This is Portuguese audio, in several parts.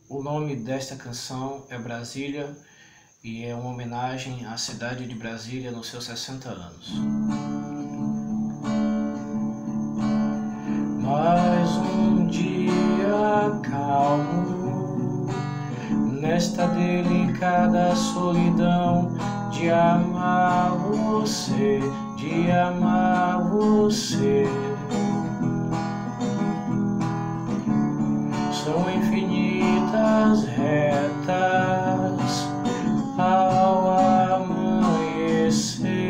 O nome desta canção é Brasília e é uma homenagem à cidade de Brasília nos seus 60 anos. Mais um dia calmo, nesta delicada solidão de amar você, de amar você. São infinitas retas ao amanhecer,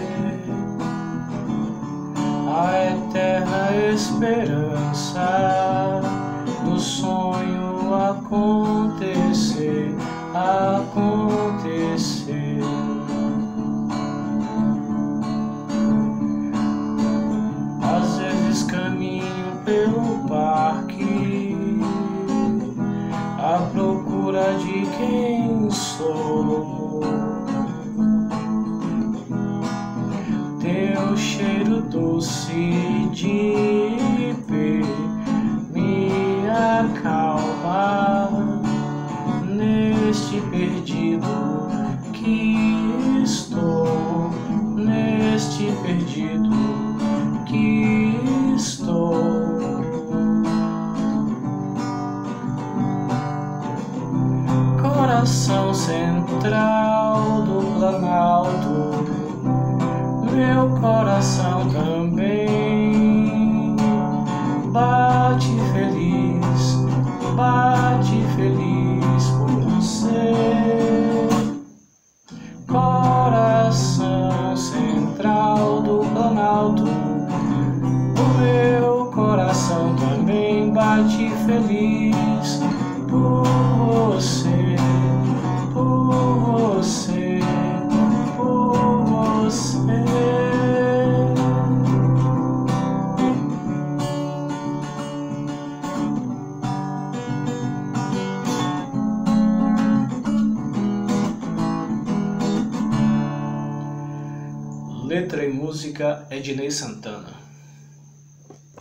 a eterna esperança do sonho acontecer, acontecer. Às vezes caminho pelo parque à procura de quem sou. Teu cheiro doce de ipê me acalma neste perdido que estou, neste perdido que estou. Coração central do Planalto, meu coração também bate feliz por você. Coração central do Planalto, o meu coração também bate feliz por você, por você, por você. Letra e música Ednei Santana.